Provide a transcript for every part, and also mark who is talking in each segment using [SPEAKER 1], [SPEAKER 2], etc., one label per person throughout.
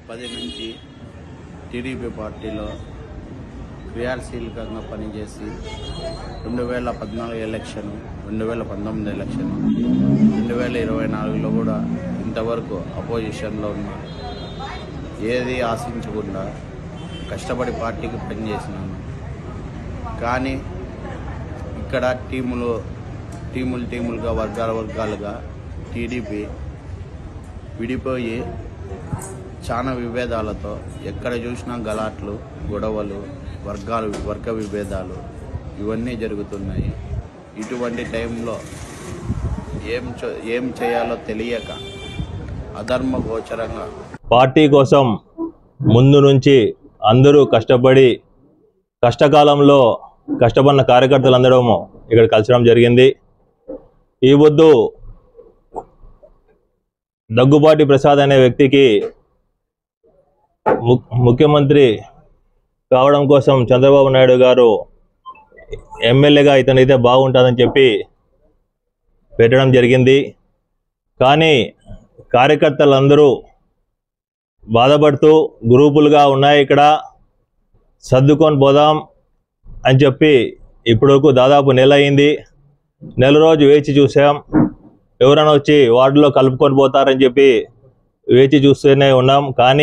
[SPEAKER 1] 2010 నుంచి టీడీపీ పార్టీలో క్రియాశీలకంగా పనిచేసి 2014 ఎలక్షన్, 2019 ఎలక్షన్, 2024లో కూడా ఇంతవరకు అపోజిషన్లో ఉన్న ఏది ఆశించకుండా కష్టపడి పార్టీకి పనిచేసినాను. కానీ ఇక్కడ టీములుగా వర్గాలుగా టీడీపీ విడిపోయి చాలా విభేదాలతో ఎక్కడ చూసినా గలాట్లు, గొడవలు, వర్గ విభేదాలు ఇవన్నీ జరుగుతున్నాయి. ఇటువంటి టైంలో ఏం చేయాలో తెలియక అధర్మ గోచరంగా
[SPEAKER 2] పార్టీ కోసం ముందు నుంచి అందరూ కష్టపడి కష్టకాలంలో కష్టపడిన కార్యకర్తలందరూ ఇక్కడ కలిసడం జరిగింది. ఈ పొద్దు దగ్గుబాటి ప్రసాద్ అనే వ్యక్తికి ముఖ్యమంత్రి కావడం కోసం చంద్రబాబు నాయుడు గారు ఎమ్మెల్యేగా ఇతనైతే బాగుంటుందని చెప్పి పెట్టడం జరిగింది. కానీ కార్యకర్తలందరూ బాధపడుతూ గ్రూపులుగా ఉన్నాయి, ఇక్కడ సర్దుకొని పోదాం అని చెప్పి ఇప్పటివరకు దాదాపు నెల అయింది. నెల రోజు వేచి చూసాం. ఎవరైనా వచ్చి వార్డులో కలుపుకొని పోతారని చెప్పి వేచి చూస్తూనే ఉన్నాం. కానీ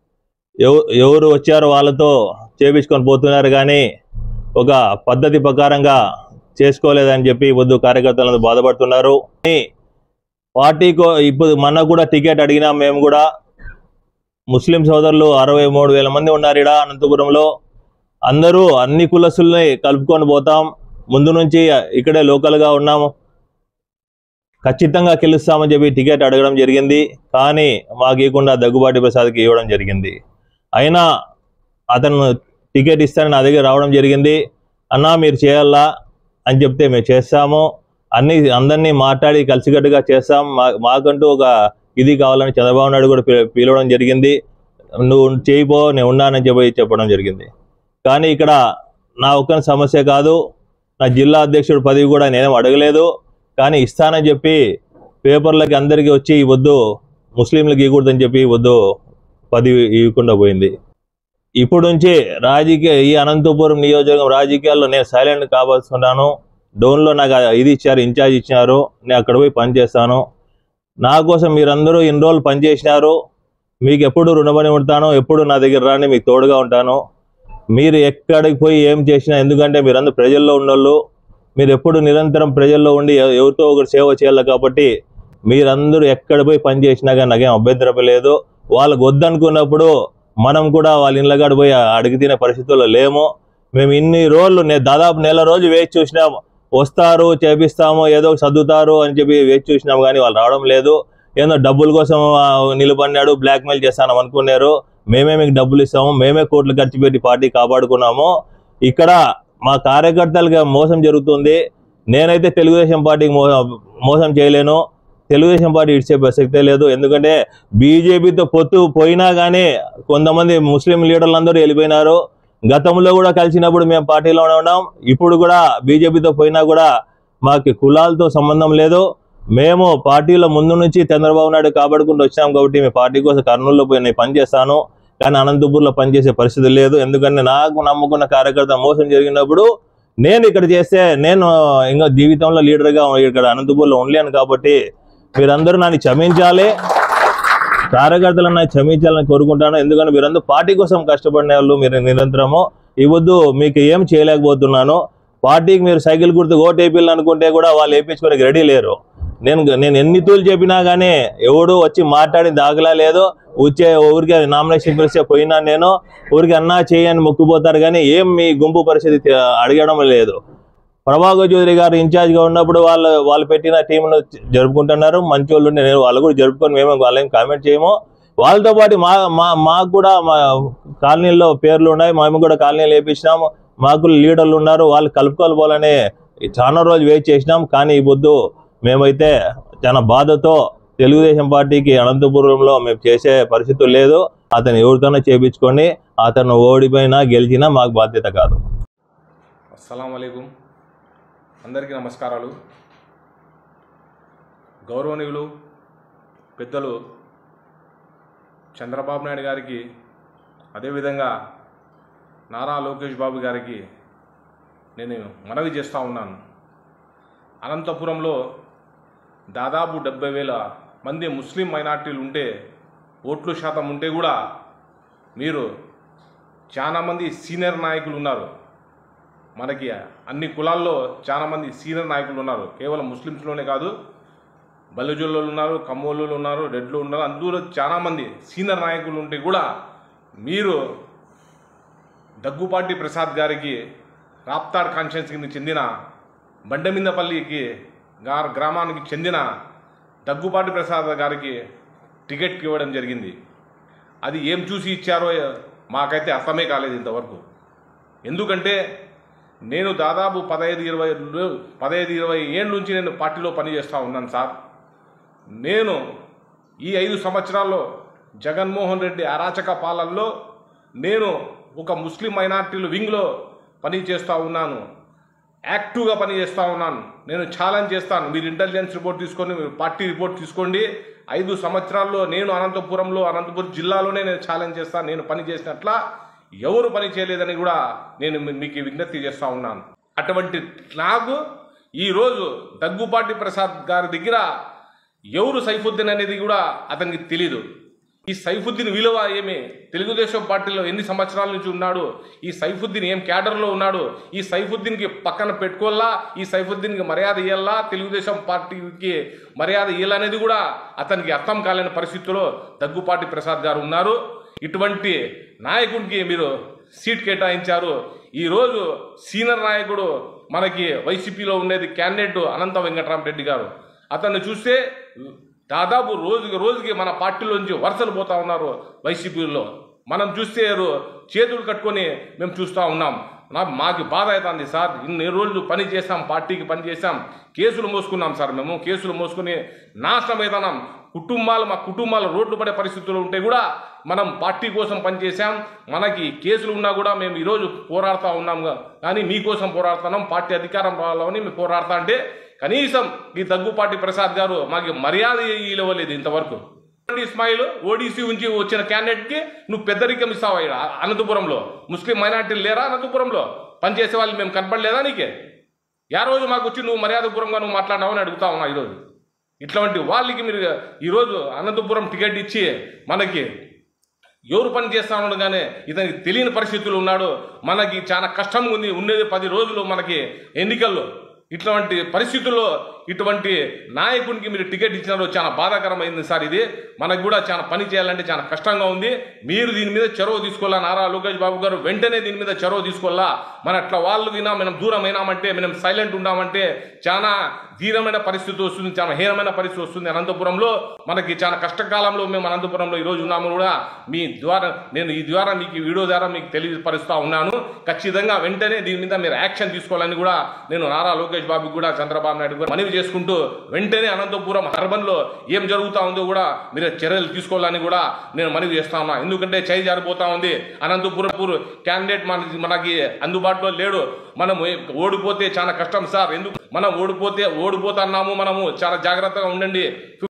[SPEAKER 2] ఎవరు వచ్చారో వాళ్ళతో చేపించుకొని పోతున్నారు, కానీ ఒక పద్ధతి ప్రకారంగా చేసుకోలేదని చెప్పి వద్దు కార్యకర్తలను బాధపడుతున్నారు. పార్టీకో ఇప్పుడు మన కూడా టికెట్ అడిగినాం. మేము కూడా ముస్లిం సోదరులు 63,000 మంది ఉన్నారు ఇక్కడ అనంతపురంలో. అందరూ అన్ని కులస్తుల్ని కలుపుకొని పోతాం. ముందు నుంచి ఇక్కడే లోకల్గా ఉన్నాము, ఖచ్చితంగా గెలుస్తామని చెప్పి టికెట్ అడగడం జరిగింది. కానీ మాకు ఇవ్వకుండా దగ్గుబాటి ప్రసాద్కి ఇవ్వడం జరిగింది. అయినా అతను టికెట్ ఇస్తానని నా దగ్గర రావడం జరిగింది. అన్నా మీరు చేయాలా అని చెప్తే మేము చేస్తాము, అందరినీ మాట్లాడి కలిసికట్టుగా చేస్తాం, మాకంటూ ఒక ఇది కావాలని చంద్రబాబు నాయుడు కూడా పిలవడం జరిగింది. నువ్వు చేయిపో, నేను ఉన్నానని చెప్పడం జరిగింది. కానీ ఇక్కడ నా ఒక్క సమస్య కాదు, నా జిల్లా అధ్యక్షుడు పదవి కూడా నేనేం అడగలేదు. కానీ ఇస్తానని చెప్పి పేపర్లకి అందరికీ వచ్చి వద్దు ముస్లింలకు ఇవ్వకూడదని చెప్పి వద్దు పదవి ఇవ్వకుండా పోయింది. ఇప్పుడు నుంచి ఈ అనంతపురం నియోజకవర్గం రాజకీయాల్లో నేను సైలెంట్ కావాల్సుకున్నాను. డోన్లో నాకు ఇది ఇచ్చారు, ఇన్ఛార్జ్ ఇచ్చినారు, నేను అక్కడ పోయి పనిచేస్తాను. నా కోసం మీరందరూ ఇన్ని రోజులు పనిచేసినారు, మీకు ఎప్పుడు రుణపడి ఉంటాను, ఎప్పుడు నా దగ్గర రాని మీకు తోడుగా ఉంటాను. మీరు ఎక్కడికి పోయి ఏం చేసినా, ఎందుకంటే మీరందరూ ప్రజల్లో ఉన్నోళ్ళు, మీరు ఎప్పుడు నిరంతరం ప్రజల్లో ఉండి ఎవరితో ఒకరు సేవ చేయాలి. కాబట్టి మీరందరూ ఎక్కడ పోయి పని చేసినా కానీ నాకేం అభ్యంతరం లేదు. వాళ్ళకు వద్దనుకున్నప్పుడు మనం కూడా వాళ్ళ ఇళ్ళగాడు పోయి అడిగి తినే పరిస్థితుల్లో లేము. మేము ఇన్ని రోజులు దాదాపు నెల రోజు వేచి చూసినాము, వస్తారు చేపిస్తాము ఏదో చదువుతారు అని చెప్పి వేచి చూసినాం. కానీ వాళ్ళు రావడం లేదు. ఏదో డబ్బుల కోసం నిలబడినాడు, బ్లాక్మెయిల్ చేస్తాను అనుకున్నారు. మేమే మీకు డబ్బులు ఇస్తాము, మేమే కోట్లు ఖర్చు పెట్టి పార్టీ కాపాడుకున్నాము. ఇక్కడ మా కార్యకర్తలుగా మోసం జరుగుతుంది. నేనైతే తెలుగుదేశం పార్టీకి మోసం చేయలేను, తెలుగుదేశం పార్టీ ఇచ్చే ప్రసక్తే లేదు. ఎందుకంటే బీజేపీతో పొత్తు పోయినా కానీ కొంతమంది ముస్లిం లీడర్లందరూ వెళ్ళిపోయినారు. గతంలో కూడా కలిసినప్పుడు మేము పార్టీలోనే ఉన్నాం. ఇప్పుడు కూడా బీజేపీతో పోయినా కూడా మాకు కులాలతో సంబంధం లేదు. మేము పార్టీలో ముందు నుంచి చంద్రబాబు నాయుడు కాపాడుకుంటూ వచ్చినాం. కాబట్టి మేము పార్టీ కోసం కర్నూలులో పోయి నేను పనిచేస్తాను, కానీ అనంతపూర్లో పనిచేసే పరిస్థితి లేదు. ఎందుకంటే నాకు నమ్ముకున్న కార్యకర్త మోసం జరిగినప్పుడు నేను ఇక్కడ చేస్తే నేను ఇంకా జీవితంలో లీడర్గా ఇక్కడ అనంతపూర్లో ఉండలేను. కాబట్టి మీరందరూ నన్ను క్షమించాలి, కార్యకర్తలను నాకు క్షమించాలని కోరుకుంటాను. ఎందుకంటే మీరందరూ పార్టీ కోసం కష్టపడిన వాళ్ళు, మీరు నిరంతరము ఇవ్వద్దు, మీకు ఏం చేయలేకపోతున్నాను. పార్టీకి మీరు సైకిల్ గుర్తు ఓటు వేయాలనుకుంటే కూడా వాళ్ళు వేయించుకోవడానికి రెడీ లేరు. నేను ఎన్ని తూలు చెప్పినా కానీ ఎవడు వచ్చి మాట్లాడి దాఖలా లేదు. ఊరికే నామినేషన్ పిలిస్తే పోయినా నేను ఊరికి అన్నా చేయని మొక్కుపోతారు, కానీ ఏం మీ గుంపు పరిస్థితి అడగడం లేదు. ప్రభాకర్ చౌదరి గారు ఇన్ఛార్జ్గా ఉన్నప్పుడు వాళ్ళు పెట్టిన టీంను జరుపుకుంటున్నారు, మంచి వాళ్ళు. నేను వాళ్ళు కూడా జరుపుకొని మేము వాళ్ళేం కామెంట్ చేయము. వాళ్ళతో పాటు మాకు కూడా మా కాలనీల్లో పేర్లు ఉన్నాయి, మేము కూడా కాలనీలు వేయించినాము, మాకు లీడర్లు ఉన్నారు, వాళ్ళు కలుపుకోవాలని చాలా రోజులు వెయిట్ చేసినాం. కానీ ఈ పొద్దు మేమైతే చాలా బాధతో తెలుగుదేశం పార్టీకి అనంతపురంలో మేము చేసే పరిస్థితులు లేదు. అతను ఎవరితోనో చేపించుకొని అతను ఓడిపోయినా గెలిచినా మాకు బాధ్యత కాదు.
[SPEAKER 3] అస్సలాము అలైకుం, అందరికీ నమస్కారాలు. గౌరవనీయులు పెద్దలు చంద్రబాబు నాయుడు గారికి, అదేవిధంగా నారా లోకేష్ బాబు గారికి నేను మనవి చేస్తూ ఉన్నాను. అనంతపురంలో దాదాపు 70,000 మంది ముస్లిం మైనార్టీలు ఉంటే, ఓట్లు శాతం ఉంటే కూడా మీరు చాలామంది సీనియర్ నాయకులు ఉన్నారు. మనకి అన్ని కులాల్లో చాలామంది సీనియర్ నాయకులు ఉన్నారు. కేవలం ముస్లిమ్స్లోనే కాదు, బలిజోళ్ళు ఉన్నారు, కమ్మోళ్ళు ఉన్నారు, రెడ్లు ఉన్నారు, అందులో చాలామంది సీనియర్ నాయకులు ఉంటే కూడా మీరు దగ్గుపాటి ప్రసాద్ గారికి రాప్తాడ్ కాన్స్టిట్యున్సీకి చెందిన బండమిందపల్లికి గ్రామానికి చెందిన దగ్గుపాటి ప్రసాద్ గారికి టికెట్ ఇవ్వడం జరిగింది. అది ఏం చూసి ఇచ్చారో మాకైతే అర్థమే కాలేదు ఇంతవరకు. ఎందుకంటే నేను దాదాపు 15-20 ఏళ్ళ నుంచి నేను పార్టీలో పనిచేస్తూ ఉన్నాను సార్. నేను ఈ 5 సంవత్సరాల్లో జగన్మోహన్ రెడ్డి అరాచక పాలనలో నేను ఒక ముస్లిం మైనార్టీలు వింగ్లో పనిచేస్తూ ఉన్నాను, యాక్టివ్గా పనిచేస్తూ ఉన్నాను. నేను ఛాలెంజ్ చేస్తాను, మీరు ఇంటెలిజెన్స్ రిపోర్ట్ తీసుకొని, మీరు పార్టీ రిపోర్ట్ తీసుకోండి. 5 సంవత్సరాల్లో నేను అనంతపురం జిల్లాలోనే నేను ఛాలెంజ్ చేస్తాను. నేను పని చేసినట్లా ఎవరు పని చేయలేదని కూడా నేను మీకు విజ్ఞప్తి చేస్తూ ఉన్నాను. అటువంటి నాకు ఈరోజు దగ్గుపాటి ప్రసాద్ గారి దగ్గర ఎవరు సైఫుద్దీన్ అనేది కూడా అతనికి తెలీదు. ఈ సైఫుద్దీన్ విలువ ఏమి, తెలుగుదేశం పార్టీలో ఎన్ని సంవత్సరాల నుంచి ఉన్నాడు, ఈ సైఫుద్దీన్ ఏం క్యాడర్లో ఉన్నాడు, ఈ సైఫుద్దీన్కి పక్కన పెట్టుకోవాలా, ఈ సైఫుద్దీన్కి మర్యాద ఇవ్వాలా, తెలుగుదేశం పార్టీకి మర్యాద ఇవ్వాలనేది కూడా అతనికి అర్థం కాలేని పరిస్థితుల్లో దగ్గుపాటి ప్రసాద్ గారు ఉన్నారు. ఇటువంటి నాయకుడికి మీరు సీట్ కేటాయించారు. ఈరోజు సీనియర్ నాయకుడు మనకి వైసీపీలో ఉండేది క్యాండిడేట్ అనంత వెంకటరామరెడ్డి గారు. అతన్ని చూస్తే దాదాపు రోజుకి మన పార్టీలోంచి వరుసలు పోతా ఉన్నారు వైసీపీలో. మనం చూస్తే చేతులు కట్టుకొని మేము చూస్తూ ఉన్నాం. మాకు బాధ అవుతుంది సార్. ఇన్ని రోజులు పని చేసాం, పార్టీకి పని చేసాం, కేసులు మోసుకున్నాం సార్. మేము కేసులు మోసుకుని నాశనం అవుతున్నాం. మా కుటుంబాలు రోడ్లు పడే పరిస్థితులు ఉంటే కూడా మనం పార్టీ కోసం పనిచేసాం. మనకి కేసులు ఉన్నా కూడా మేము ఈరోజు పోరాడుతూ ఉన్నాం. కానీ మీకోసం పోరాడుతున్నాం, పార్టీ అధికారం రావాలని మేము పోరాడుతా అంటే కనీసం ఈ దగ్గుపాటి ప్రసాద్ గారు మాకు మర్యాద ఇవ్వలేదు ఇంతవరకు. ఇస్మాయిల్ ఓడిసి నుంచి వచ్చిన క్యాండిడేట్కి నువ్వు పెద్దరికం ఇస్తావా? అనంతపురంలో ముస్లిం మైనార్టీలు లేరా? అనంతపురంలో పనిచేసే వాళ్ళు మేము కనపడలేదా నీకే? యా రోజు మాకు వచ్చి నువ్వు మర్యాదపూర్వంగా నువ్వు మాట్లాడినావని అడుగుతా ఉన్నా. ఈరోజు ఇట్లాంటి వాళ్ళకి మీరు ఈరోజు అనంతపురం టికెట్ ఇచ్చి మనకి ఎవరు పని చేస్తా ఉన్నాడు కానీ ఇతనికి తెలియని పరిస్థితులు ఉన్నాడు. మనకి చాలా కష్టంగా ఉంది. ఉండేది 10 రోజులు మనకి ఎన్నికల్లో. ఇట్లాంటి పరిస్థితుల్లో ఇటువంటి నాయకునికి మీరు టికెట్ ఇచ్చినారో చాలా బాధాకరమైంది సార్. ఇది మనకు కూడా చాలా పని చేయాలంటే చాలా కష్టంగా ఉంది. మీరు దీని మీద చొరవ తీసుకోవాలా. నారా లోకేష్ బాబు గారు వెంటనే దీని మీద చొరవ తీసుకోవాలా. మన అట్లా వాళ్ళు వినా మనం దూరం అయినామంటే, మనం సైలెంట్ ఉన్నామంటే చాలా ధీరమైన పరిస్థితి వస్తుంది, చాలా హీనమైన పరిస్థితి వస్తుంది. అనంతపురంలో మనకి చాలా కష్టకాలంలో మేము అనంతపురంలో ఈరోజు ఉన్నాము కూడా మీ ద్వారా నేను ఈ ద్వారా మీకు వీడియో ద్వారా మీకు తెలియపరుస్తూ ఉన్నాను. ఖచ్చితంగా వెంటనే దీని మీద మీరు యాక్షన్ తీసుకోవాలని కూడా నేను నారా లోకేష్ బాబు కూడా చంద్రబాబు నాయుడు కూడా మనవి చేసుకుంటూ వెంటనే అనంతపురం అర్బన్లో ఏం జరుగుతూ ఉందో కూడా మీరు చర్యలు తీసుకోవాలని కూడా నేను మనవి చేస్తా ఉన్నా. ఎందుకంటే చేయి జారిపోతా ఉంది. అనంతపురం క్యాండిడేట్ మనకి అందుబాటులో లేడు. మనం ఓడిపోతే చాలా కష్టం సార్. ఎందుకు మనం ఓడిపోతున్నాము, మనము చాలా జాగ్రత్తగా ఉండండి.